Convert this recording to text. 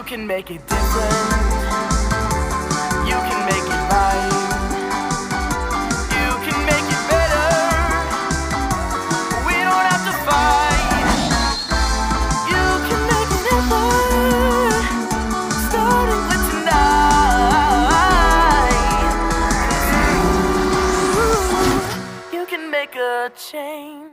can make it different. You can make it right. You can make it better. We don't have to fight. You can make it ever, starting with tonight. You can make a change.